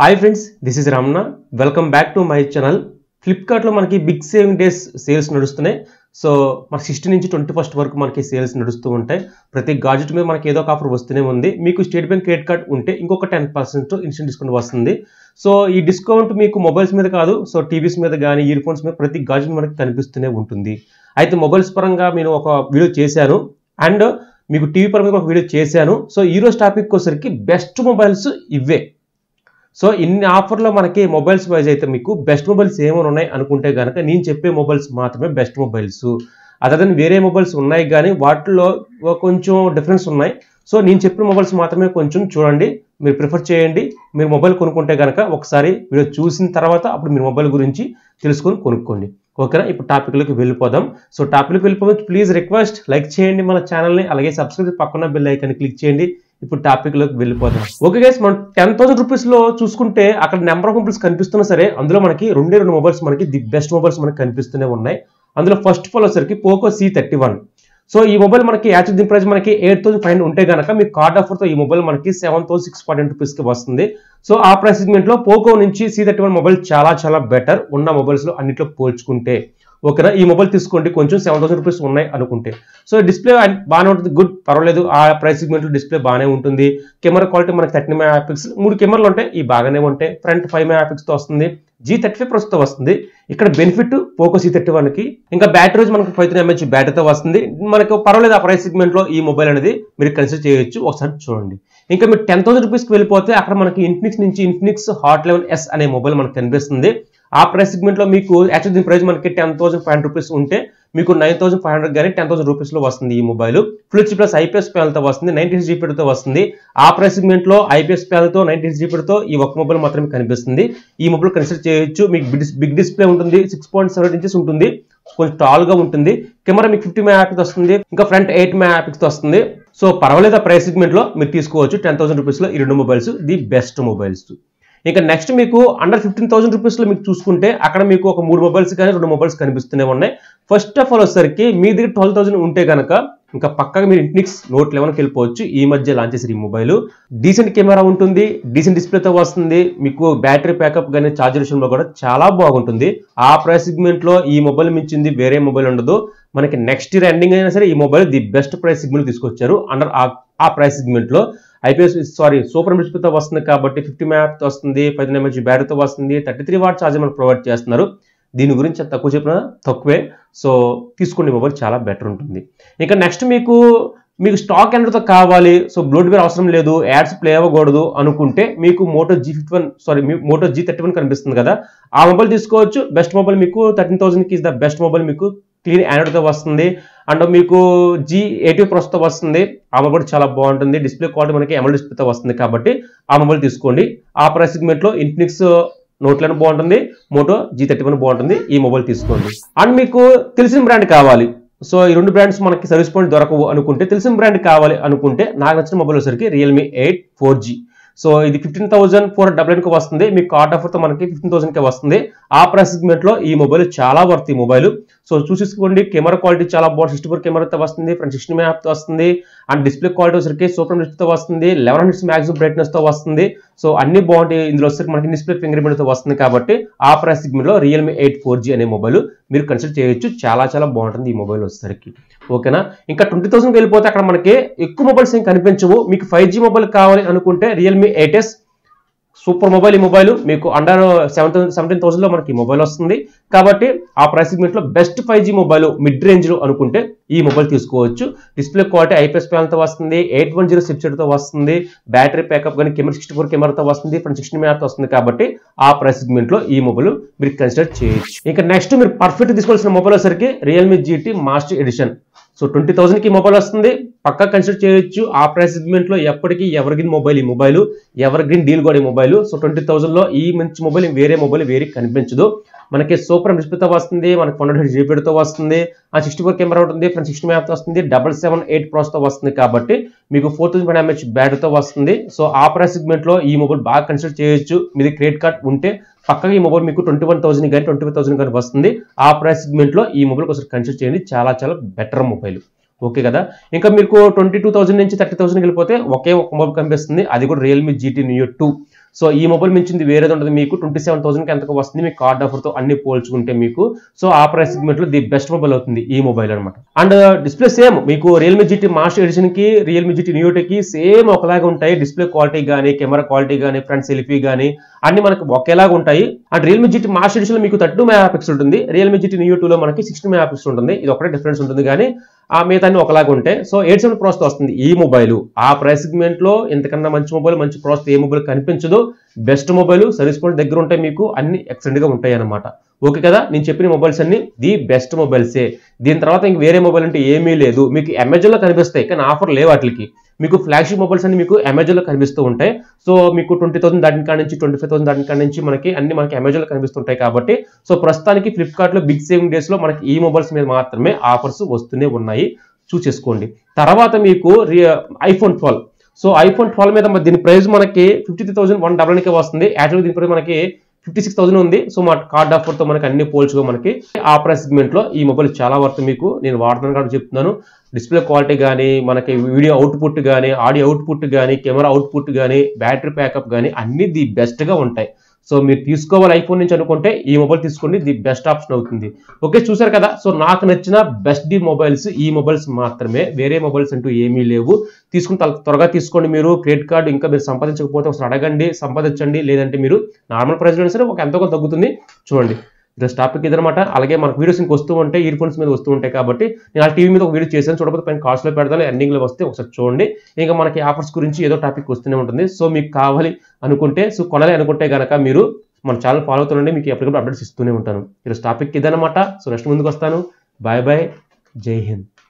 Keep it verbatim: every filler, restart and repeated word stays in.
Hi friends, this is Ramna. Welcome back to my channel. Flipkart లో మనకి big saving days sales నడుస్తున్నాయి. So మనకి sixteen నుంచి twenty first వరకు మనకి సేల్స్ నడుస్తూ ఉంటాయి. ప్రతి గాడ్జెట్ మీద మనకి ఏదో ఒక ఆఫర్ వస్తూనే ఉంది. మీకు స్టేట్ బ్యాంక్ క్రెడిట్ కార్డ్ ఉంటే ఇంకొక టెన్ పర్సెంట్ ఇన్స్టెంట్ డిస్కౌంట్ వస్తుంది. సో ఈ డిస్కౌంట్ మీకు మొబైల్స్ మీద కాదు, సో టీవీస్ మీద కానీ ఇయర్ ఫోన్స్ మీద ప్రతి గాడ్జెట్ మనకి కనిపిస్తూనే ఉంటుంది. అయితే మొబైల్స్ పరంగా నేను ఒక వీడియో చేశాను అండ్ మీకు టీవీ పరంగా ఒక వీడియో చేశాను. సో ఈ రోజు టాపిక్ వచ్చేసరికి బెస్ట్ మొబైల్స్ ఇవే. సో ఇన్ని ఆఫర్లో మనకి మొబైల్స్ వైజ్ అయితే మీకు బెస్ట్ మొబైల్స్ ఏమైనా ఉన్నాయి అనుకుంటే కనుక నేను చెప్పే మొబైల్స్ మాత్రమే బెస్ట్ మొబైల్స్. అదర్ వేరే మొబైల్స్ ఉన్నాయి కానీ వాటిలో కొంచెం డిఫరెన్స్ ఉన్నాయి. సో నేను చెప్పిన మొబైల్స్ మాత్రమే కొంచెం చూడండి, మీరు ప్రిఫర్ చేయండి. మీరు మొబైల్ కొనుక్కుంటే కనుక ఒకసారి వీడియో చూసిన తర్వాత అప్పుడు మీరు మొబైల్ గురించి తెలుసుకొని కొనుక్కోండి. ఓకేనా? ఇప్పుడు టాపిక్లోకి వెళ్ళిపోదాం. సో టాపిక్లోకి వెళ్ళిపోవచ్చు. ప్లీజ్ రిక్వెస్ట్ లైక్ చేయండి మన ఛానల్ని, అలాగే సబ్స్క్రైబ్ పక్కన బెల్ ఐకాన్ క్లిక్ చేయండి. ఇప్పుడు టాపిక్ లోకి వెళ్ళిపోదాం. ఓకే గైస్, మనం టెన్ థౌసండ్ రూపీస్ లో చూసుకుంటే అక్కడ నెంబర్ ఆఫ్ మొబైల్స్ కనిపిస్తున్నా సరే అందులో మనకి రెండే రెండు మొబైల్స్ మనకి ది బెస్ట్ మొబైల్స్ మనకి కనిపిస్తూనే ఉన్నాయి. అందులో ఫస్ట్ ఆఫ్ ఆల్ వచ్చరికి Poco C thirty one. So ఈ మొబైల్ మనకి యాక్చువల్ దీని ప్రైస్ మనకి ఎయిట్ థౌసండ్ ఫైవ్ హండ్రెడ్ ఉంటే కనుక మీకు కార్డ్ ఆఫర్ తో ఈ మొబైల్ మనకి seven thousand six forty rupees కి వస్తుంది. సో ఆ ప్రైస్ సెగ్మెంట్ లో పోకో నుంచి సి థర్టీ వన్ మొబైల్ చాలా చాలా బెటర్ ఉన్న మొబైల్స్ లో అన్నిట్లో పోల్చుకుంటే. ఓకేనా? ఈ మొబైల్ తీసుకోండి కొంచెం సెవెన్ థౌసండ్ రూపీస్ ఉన్నాయి అనుకుంటే. సో డిస్ప్లే బాగానే ఉంటుంది, గుడ్, పర్వాలేదు. ఆ ప్రైస్ సెగ్మెంట్ లో డిస్ప్లే బాగానే ఉంటుంది. కెమెరా క్వాలిటీ మనకి థర్టీ మెగా పిక్సెల్ మూడు కెమెరాలు ఉంటాయి, ఈ బాగానే ఉంటాయి. ఫ్రంట్ ఫైవ్ మెగా పిక్స్ తో వస్తుంది, జీ థర్టీ ఫైవ్ ప్రస్తుతం వస్తుంది. ఇక్కడ benefit Poco C thirty one కి ఇంకా బ్యాటరీ మనకి ఫైవ్ త్రీ ఎంహెచ్ బ్యాటరీతో వస్తుంది. మనకు పర్వాలేదు ఆ ప్రైస్ సెగ్మెంట్ లో ఈ మొబైల్ అనేది మీరు కన్సిడర్ చేయొచ్చు. ఒకసారి చూడండి. ఇంకా మీరు టెన్ థౌసండ్ రూపీస్ కి వెళ్ళిపోతే అక్కడ మనకి ఇన్ఫినిక్స్ నుంచి ఇన్ఫినిక్స్ హాట్ లెవెన్ ఎస్ అనే మొబైల్ మనకు కనిపిస్తుంది. ఆ ప్రైస్ సెగ్మెంట్ లో మీకు యాక్చువల్ దీని ప్రైస్ మనకి ten thousand five hundred rupees ఉంటే మీకు నైన్ థౌసండ్ ఫైవ్ హండ్రెడ్ కానీ టెన్ థౌసండ్ రూపీస్ లో వస్తుంది ఈ mobile. Full H plus IPS panel తో వస్తుంది, నైన్టీ హెచ్ జీపీ తో వస్తుంది. ఆ ప్రైస్ సెగ్మెంట్ లో ఐపీఎస్ ప్యానల్ తో నైన్టీ హెచ్ జీపీ తో ఈ ఒక్క మొబైల్ మాత్రమే కనిపిస్తుంది. ఈ మొబైల్ కన్సిడర్ చేయొచ్చు. మీకు బిగ్ డిస్ప్లే ఉంటుంది, సిక్స్ పాయింట్ సెవెన్ ఇంచెస్ ఉంటుంది, కొంచెం టాల్ గా ఉంటుంది. కెమెరా మీకు ఫిఫ్టీ మెగా పిక్స్ వస్తుంది, ఇంకా ఫ్రంట్ ఎయిట్ మెగా పిక్స్ వస్తుంది. సో పర్వాలేదు ఆ ప్రైస్ సెగ్మెంట్ లో మీరు తీసుకోవచ్చు. టెన్ థౌసండ్ రూపీస్ లో ఈ రెండు మొబైల్స్ ది బెస్ట్ మొబైల్స్. ఇంకా నెక్స్ట్ మీకు అండర్ ఫిఫ్టీన్ థౌసండ్ రూపీస్ లో మీకు చూసుకుంటే అక్కడ మీకు ఒక మూడు మొబైల్స్ కానీ రెండు మొబైల్స్ కనిపిస్తూనే ఉన్నాయి. ఫస్ట్ ఆఫ్ ఆల్ వచ్చేసరికి మీ దగ్గర ట్వెల్వ్ థౌసండ్ ఉంటే కనుక ఇంకా పక్కగా మీరు ఇన్ఫినిక్స్ నోట్ లెవెన్కి వెళ్ళిపోవచ్చు. ఈ మధ్య లాంచ్ చేసిన ఈ మొబైల్ డీసెంట్ కెమెరా ఉంటుంది, డీసెంట్ డిస్ప్లేతో వస్తుంది. మీకు బ్యాటరీ ప్యాకప్ కానీ చార్జర్ విషయంలో కూడా చాలా బాగుంటుంది. ఆ ప్రైస్ సెగ్మెంట్ లో ఈ మొబైల్ మించింది వేరే మొబైల్ ఉండదు. మనకి నెక్స్ట్ ఇయర్ ఎండింగ్ అయినా సరే ఈ mobile the best price segment తీసుకొచ్చారు. అండర్ ఆ ప్రైస్ సెగ్మెంట్ లో ఐపీఎస్ సారీ సూపర్ డిస్ప్లేతో వస్తుంది కాబట్టి ఫిఫ్టీ మెగాతో వస్తుంది, పదిహేను ఎంహెచ్ బ్యాటరీతో వస్తుంది, థర్టీ త్రీ వాట్ ఛార్జర్ మనకు ప్రొవైడ్ చేస్తున్నారు. దీని గురించి తక్కువ చెప్పినా తక్కువే. సో తీసుకోండి, మొబైల్ చాలా బెటర్ ఉంటుంది. ఇంకా నెక్స్ట్ మీకు మీకు స్టాక్ ఎండ్తో కావాలి, సో బ్లోట్వేర్ అవసరం లేదు, యాడ్స్ ప్లే అవ్వకూడదు అనుకుంటే మీకు Moto G fifty one sorry Moto G thirty one కనిపిస్తుంది కదా, ఆ మొబైల్ తీసుకోవచ్చు. బెస్ట్ మొబైల్ మీకు థర్టీన్ థౌసండ్ కి ఇస్ ద బెస్ట్ మొబైల్. మీకు క్లీన్ ఆండ్రాయిడ్తో వస్తుంది అండ్ మీకు జీ ఎయిటీ ప్రొస్తో వస్తుంది. ఆ మొబైల్ చాలా బాగుంటుంది. డిస్ప్లే క్వాలిటీ మనకి ఎమల్ డిస్ప్లేతో వస్తుంది కాబట్టి ఆ మొబైల్ తీసుకోండి. ఆ ప్రైస్ సెగ్మెంట్ లో ఇన్ఫినిక్స్ నోట్ లెవెన్ బాగుంటుంది, మోటో జీ థర్టీ వన్ బాగుంటుంది. ఈ మొబైల్ తీసుకోండి. అండ్ మీకు తెలిసిన బ్రాండ్ కావాలి, సో ఈ రెండు బ్రాండ్స్ మనకి సర్వీస్ పాయింట్ దొరకవు అనుకుంటే తెలిసిన బ్రాండ్ కావాలి అనుకుంటే నాకు నచ్చిన మొబైల్ వచ్చరికి Realme eight four G. So ఇది fifteen thousand four double nine కి వస్తుంది. మీకు కార్డ్ ఆఫర్ తో మనకి ఫిఫ్టీన్ థౌసండ్ కి వస్తుంది. ఆ ప్రైస్ సెగ్మెంట్ లో ఈ మొబైల్ చాలా వర్త్ ఈ మొబైల్. సో చూసేసుకోండి, కెమెరా క్వాలిటీ చాలా బాగుంది, సిక్స్టీ ఫోర్ కెమెరాతో వస్తుంది, ఫ్రంట్ సిక్స్టీ మెగాతో వస్తుంది. అండ్ డిస్ప్లే క్వాలిటీ వచ్చరికి సూపర్ డిస్ప్లేతో వస్తుంది, లెవెన్ హండ్రెడ్ మ్యాక్సిమం బ్రైట్నెస్ తో వస్తుంది. సో అన్ని బాగుంటాయి. ఇందులో వచ్చరికి మనకి డిస్ప్లే ఫింగర్ ప్రింట్ తో వస్తుంది కాబట్టి ఆ ప్రైస్ సెగ్మెంట్ లో రియల్మీ ఎయిట్ ఫోర్ జీ అనే మొబైల్ మీరు కన్సిడర్ చేయొచ్చు. చాలా చాలా బాగుంటుంది ఈ మొబైల్ వచ్చేసరికి. ఓకేనా? ఇంకా ట్వంటీ థౌసండ్కి వెళ్ళిపోతే అక్కడ మనకి ఎక్కువ మొబైల్స్ ఏం కనిపించవు. మీకు ఫైవ్ జీ మొబైల్ కావాలి అనుకుంటే Realme eight S super mobile. ఈ మొబైల్ మీకు అండర్ సెవెన్ సెవెంటీన్ థౌసండ్ లో మనకి మొబైల్ వస్తుంది కాబట్టి ఆ ప్రైస్ సెగ్మెంట్ లో best five G mobile mid range లో అనుకుంటే ఈ మొబైల్ తీసుకోవచ్చు. డిస్ప్లే క్వాలిటీ ఐపీఎస్ ప్యానల్ తో వస్తుంది, eight one zero chip set తో వస్తుంది, బ్యాటరీ ప్యాకప్ కానీ కెమెరా సిక్స్టీ ఫోర్ కెమెరాతో వస్తుంది, ఫ్రంట్ సిక్స్టీ మెగాతో వస్తుంది కాబట్టి ఆ ప్రైస్ సెగ్మెంట్ లో ఈ మొబైల్ మీరు కన్సిడర్ చేయొచ్చు. ఇంకా నెక్స్ట్ మీరు పర్ఫెక్ట్ తీసుకోవాల్సిన మొబైల్ వచ్చరికి Realme GT master edition. So twenty thousand కి మొబైల్ వస్తుంది, పక్కా కన్సిడర్ చేయొచ్చు. ఆ ప్రైస్ సెగ్మెంట్ లో ఎప్పటికీ ఎవర్ గ్రీన్ మొబైల్ ఈ మొబైల్, ఎవర్ గ్రీన్ డీల్ కూడా ఈ మొబైల్. సో ట్వంటీ థౌసండ్ లో ఈ మంచి మొబైల్ వేరే మొబైల్ వేరే కనిపించదు. మనకి సూపర్ డిస్ప్లేతో వస్తుంది, మనకి వన్ హండ్రెడ్ జీబీతో వస్తుంది, ఆ సిక్స్టీ ఫోర్ కెమెరా ఉంటుంది, ఫ్రంట్ సిక్స్టీ మెగాతో వస్తుంది, డబల్ సెవెన్ ఎయిట్ ప్రోస్తో వస్తుంది కాబట్టి మీకు ఫోర్ థౌసండ్ ఫైవ్ ఎంహెచ్ బ్యాటరీతో వస్తుంది. సో ఆ ప్రైస్ సెగ్మెంట్ లో ఈ మొబైల్ బాగా కన్సిడర్ చేయొచ్చు. మీది క్రెడిట్ కార్డ్ ఉంటే పక్కగా ఈ మొబైల్ మీకు ట్వంటీ వన్ థౌసండ్ కానీ ట్వంటీ ఫైవ్ థౌసండ్ కానీ వస్తుంది. ఆ ప్రైస్ సెగ్మెంట్ లో ఈ మొబైల్ ఒకసారి కన్సిడర్ చేయండి, చాలా చాలా బెటర్ మొబైల్. ఓకే కదా? ఇంకా మీకు ట్వంటీ టూ థౌసండ్ నుంచి థర్టీ థౌసండ్కి వెళ్ళిపోతే ఒకే ఒక మొబైల్ కనిపిస్తుంది, అది కూడా Realme GT Neo two. So ఈ మొబైల్ మించింది వేరేది ఉంటుంది మీకు ట్వంటీ సెవెన్ థౌసండ్కి ఎంతకు వస్తుంది మీకు కార్డ్ ఆఫర్తో అన్ని పోల్చుకుంటే మీకు. సో ఆ ప్రైస్ సెగ్మెంట్లో ది బెస్ట్ మొబైల్ అవుతుంది ఈ మొబైల్ అనమాట. అండ్ డిస్ప్లే సేమ్ మీకు రియల్మీ జీటీ మాస్టర్ ఎడిషన్కి రియల్మీ జీటీ న్యూటీకి సేమ్ ఒకలాగా ఉంటాయి. డిస్ప్లే క్వాలిటీ కానీ కెమెరా క్వాలిటీ కానీ ఫ్రంట్ సెల్ఫీ కానీ అన్ని మనకు ఒకేలాగా ఉంటాయి. And Realme GT master edition మీకు థర్టీ టూ మెగా పిక్సెల్ ఉంటుంది, రియల్మీ జీటీ న్యూ టూలో మనకి సిక్స్టీ మెగా పిక్సెల్ ఉంటుంది. ఇది ఒకటే డిఫరెన్స్ ఉంటుంది కానీ ఆ మిగతా ఒకలాగా ఉంటాయి. సో ఎయిట్ సెవెన్ ప్రాసెస్ వస్తుంది ఈ మొబైల్. ఆ ప్రైస్ సెగ్మెంట్ లో ఎంతకన్నా మంచి మొబైల్ మంచి ప్రాసెస్ ఏ మొబైల్ కనిపించదు. బెస్ట్ మొబైల్, సర్వీస్ పాయింట్ దగ్గర ఉంటాయి, మీకు అన్ని ఎక్సలెంట్ గా ఉంటాయి అనమాట. ఓకే కదా, నేను చెప్పిన మొబైల్స్ అన్ని ది బెస్ట్ మొబైల్సే. దీని తర్వాత ఇంక వేరే మొబైల్ అంటే ఏమీ లేదు. మీకు అమెజాన్ లో కనిపిస్తాయి కానీ ఆఫర్ లేవు వాటికి. మీకు ఫ్లాగ్షిప్ మొబైల్స్ అన్ని మీకు అమెజాన్ లో కనిపిస్తూ ఉంటాయి. సో మీకు ట్వంటీ థౌసండ్ దాటిన కాడ నుంచి ట్వంటీ ఫైవ్ థౌసండ్ దాటిన కాడ నుంచి మనకి అన్ని మనకి అమెజాన్ లో కనిపిస్తుంటాయి. కాబట్టి సో ప్రస్తుతానికి ఫ్లిప్కార్ట్ లో బిగ్ సేవింగ్ డేస్ లో మనకి ఈ మొబైల్స్ మీద మాత్రమే ఆఫర్స్ వస్తూనే ఉన్నాయి, చూసేసుకోండి. తర్వాత మీకు iPhone twelve. So iPhone twelve మీద దీని ప్రైస్ మనకి fifty three thousand one double నైన్కే వస్తుంది. యాక్చువల్గా దీని ప్రైస్ మనకి ఫిఫ్టీ సిక్స్ థౌసండ్ ఉంది. సో మా కార్డ్ ఆఫర్తో మనకి అన్ని పోల్చుకో మనకి ఆ ప్రైస్ సెగ్మెంట్ లో ఈ మొబైల్ చాలా వర్త్. మీకు నేను వాడుతున్నాను కాబట్టి చెప్తున్నాను. డిస్ప్లే క్వాలిటీ కానీ మనకి వీడియో అవుట్పుట్ కానీ ఆడియో అవుట్పుట్ కానీ కెమెరా అవుట్పుట్ కానీ బ్యాటరీ బ్యాకప్ కానీ అన్ని ది బెస్ట్ గా ఉంటాయి. సో మీరు తీసుకోవాలి ఐఫోన్ నుంచి అనుకుంటే ఈ మొబైల్ తీసుకోండి, ది బెస్ట్ ఆప్షన్ అవుతుంది. ఓకే, చూసారు కదా. సో నాకు నచ్చిన బెస్ట్ డి మొబైల్స్ ఈ మొబైల్స్ మాత్రమే, వేరే మొబైల్స్ అంటూ ఏమీ లేవు. తీసుకుని త్వరగా తీసుకోండి. మీరు క్రెడిట్ కార్డు ఇంకా మీరు సంపాదించకపోతే ఒకసారి అడగండి, సంపాదించండి. లేదంటే మీరు నార్మల్ ప్రైస్లో సరే ఒక ఎంతో కొంత తగ్గుతుంది. చూడండి, ఈరోజు టాపిక్ ఇదనమాట. అలాగే మనకు వీడియోస్ ఇంక వస్తూ ఉంటాయి, ఇయర్ ఫోన్స్ మీద వస్తూ ఉంటాయి. కాబట్టి నేను ఆ టీవీ మీద ఒక వీడియో చేశాను, చూడకపోతే పైన కాస్ట్లో పెడతాను, ఎండింగ్లో వస్తే ఒకసారి చూడండి. ఇంకా మనకి ఆఫర్స్ గురించి ఏదో టాపిక్ వస్తూనే ఉంటుంది. సో మీకు కావాలి అనుకుంటే, సో కొనాలి అనుకుంటే కనుక మీరు మన ఛానల్ ఫాలో అవుతుండండి, మీకు ఎప్పటికప్పుడు అప్డేట్స్ ఇస్తూనే ఉంటాను. ఈరోజు టాపిక్ ఇదనమాట. సో నెక్స్ట్ ముందుకు వస్తాను. బాయ్ బాయ్, జై హింద్.